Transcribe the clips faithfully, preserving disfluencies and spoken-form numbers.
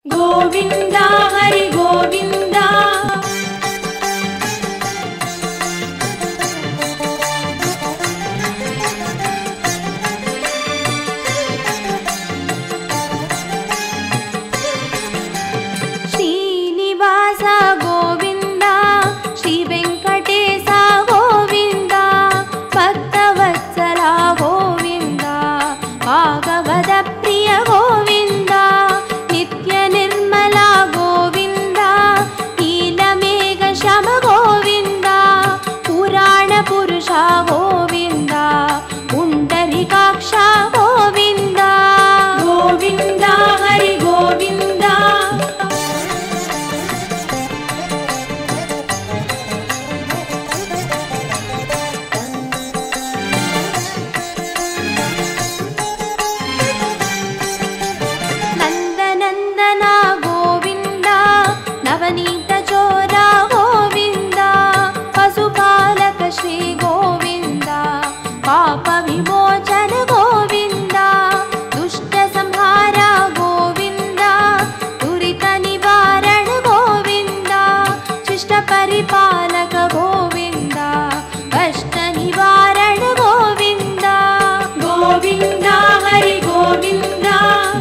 गोविंदा हरि गोविंदा। श्रीनिवास गोविंदा, श्री वेंकटेश गोविंदा, भक्तवत्सला गोविंदा, भागवत प्रिय गोविंदा, नित्य निर्मला गोविंदा, नीलमेघ शम गोविंदा, पुराण पुरुष गोविंदा, पुंडरीकाक्ष गोविंदा। गोविंदा हरि गोविंदा। नंदनंदना गोविंदा, नवनीत चोरा गोविंदा, पशुपालक श्री गोविंदा, पाप विमोचन गोविंदा, दुष्ट संहारा गोविंदा, दुरित निवारण गोविंदा, शिष्ट परिपालक गोविंदा, कष्ट निवारण गोविंदा। गोविंदा हरि गोविंदा।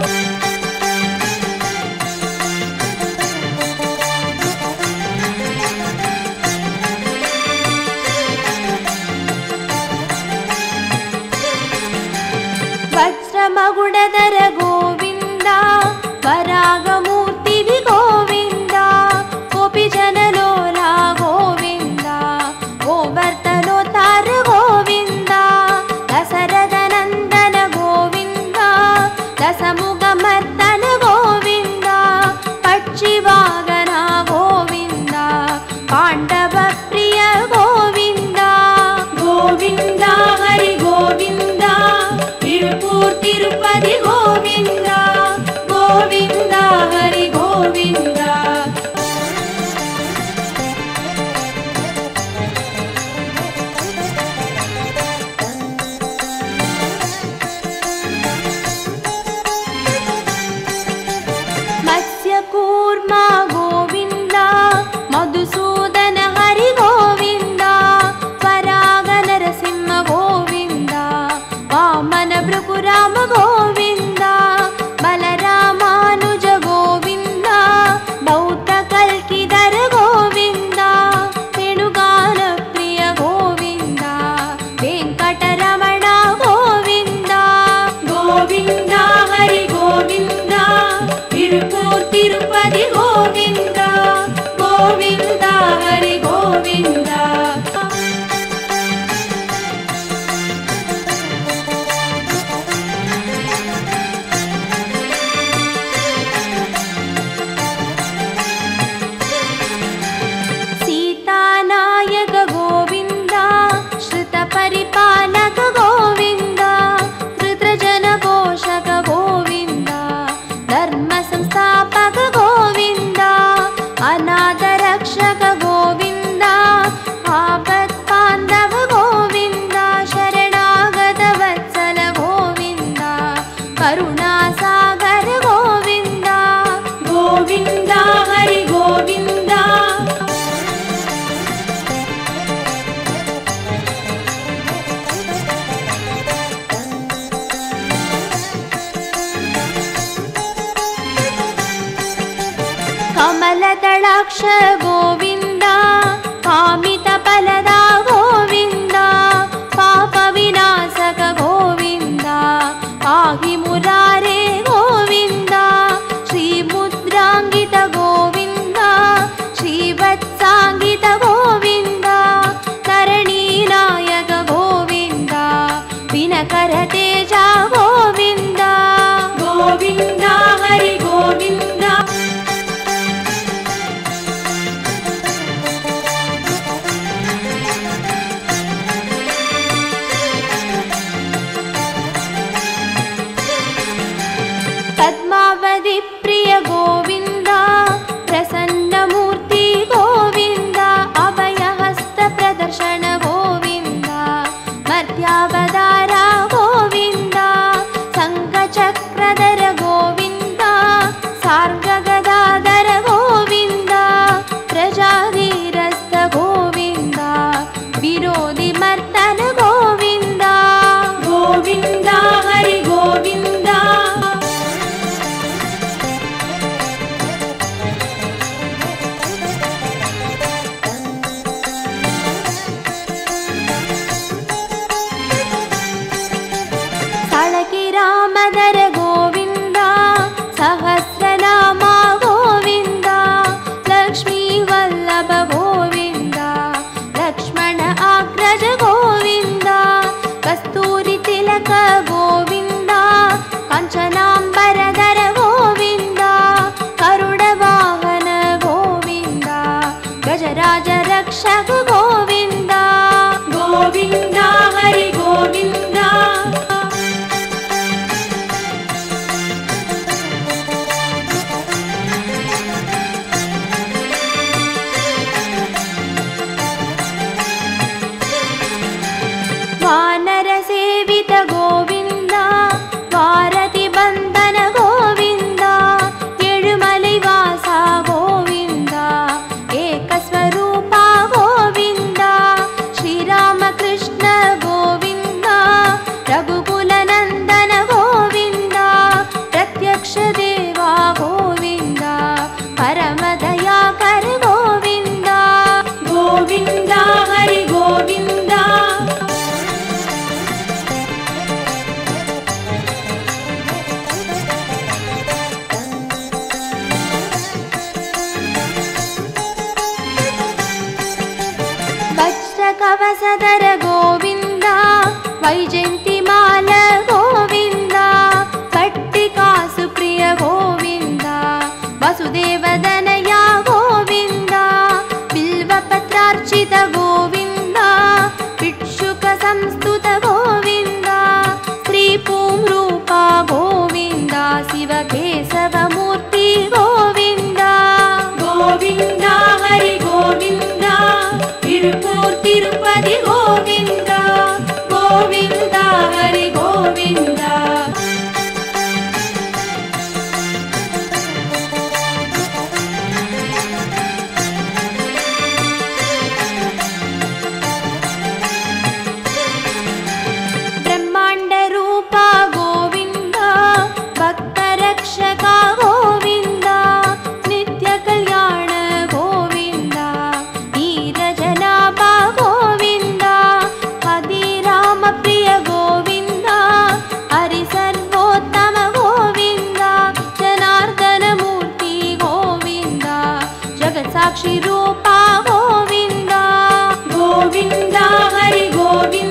वज्रमगुडधर गोविंदा, वरागमूर्ति गोविंदा, गोपीजनलोला गोविंदा, गोवर्धनोत्तार गोविंदा, दशरथ नंदन गोविंदा, दशमुखमर्दन गोविंदा, पक्षिवाहन गोविंदा, पांडव प्रिय गोविंदा। गोविंदा हरि गोविंदा। तिरुपूर तिरुपति गोविंदा, गोविंदा हरि गोविंदा। मत्स्यकूर्मा गोविंदा, मधुसूदन हरि गोविंदा, पराग नरसिंह गोविंदा, वामन भृगुराम गोविंदा, बलरामानुज गोविंदा, बौद्ध कल्किधर गोविंदा, वेणुगान प्रिय गोविंदा, वेंकटरमण गोविंदा। गोविंदा हरि गोविंदा। तिरुपूर तिरुपति गोविंदा, गोविंदा हरि गोविंदा। सीतानायक गोविंदा, श्रुत परिपालक गोविंदा, कृतजन पोषक गोविंदा, धर्म संस्थापक गोविंदा, अनाथ रक्षक गोविंदा, आपत् बांधव गोविंदा, शरणागत वत्सल गोविंदा, करुणा सागर गोविंदा। गोविंदा हरि गोविंदा। कमलदलाक्ष गोविंदा, कामितफलदा गोविंदा, पाप विनाशक गोविंदा, पाहि मुरारे गोविंदा, श्रीमुद्रांगित गोविंदा, श्रीवत्सांगित गोविंदा, धरणीनायक गोविंदा, विनकर तेज गोविंदा। गोविंदा हरि गोविंदा। कलसदर गोविंद वैजयन्तिमाल गोविंद कट्टिकासु प्रिय गोविंद वसुदेवदनया गोविंद बिल्वपत्रार्चित गोविंद भिक्षुक संस्तुत गोविंद श्रीपुंरूपा गोविंद शिवकेशवमूर्ति गोविंद गोविंद हरि गोविंद तिरुपूर तिरुपति गोविंद गोविंद हरि गोविंद ब्रह्मांड रूपा गोविंद भक्त रक्षका गोविंद नित्य कल्याण गोविंद नीरजनाभा गोविंद हरिराम प्रिय गोविंद हरि सर्वोत्तम गोविंद जनार्दन मूर्ति गोविंद जगत साक्षी रूपा गोविंद गोविंद हरि गोविंद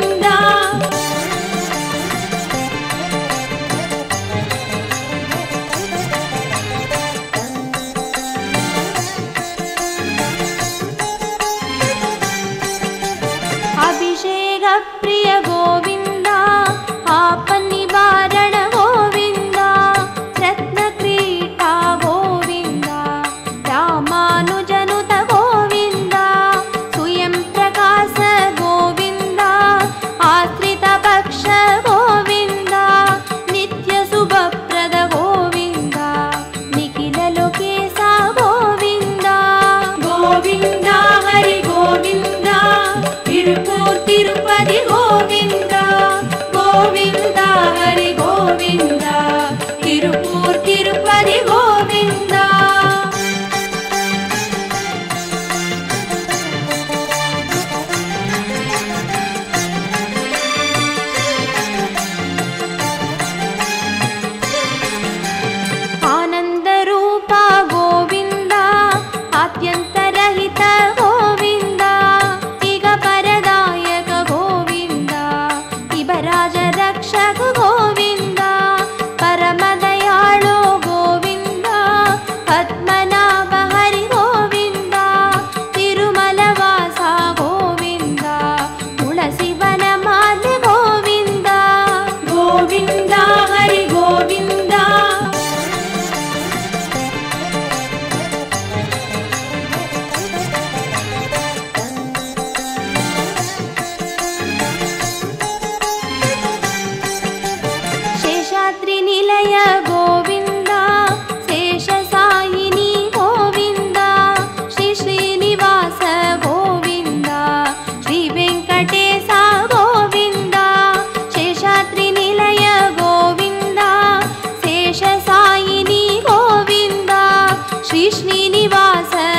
अभिषेक प्रिय गोविंद आपन्निवारण गोविंद रत्नक्रीटा गोविंद रामानुजनुत गोविंद स्वयं प्रकाश गोविंद आश्रित पक्ष गोविंद नित्य शुभप्रद गोविंद निखिल लोकेश गोविंद गोविंद हरि गोविंद तिरुपूर तिरुपति गोविंद गोविंद हरि गोविंद तिरुपूर तिरुपति गोविंद आनंद रूपा गोविंद अत्यंत रहित गोविंद परदायक गोविंद इबराज रक्षक गोविंद परम दयाळु गोविंद पद्मनाभ हरि गोविंद तिरुमलवास गोविंद तुलसीवन माल्य गोविंद गोविंद हरि गोविंद शेषाद्रिनिलय गोविंद शेषसायिनी गोविंद श्री श्रीनिवास गोविंद श्री वेंकटेश गोविंद शेषाद्रिनिलय गोविंद शेषसायिनी गोविंद श्री श्रीनिवास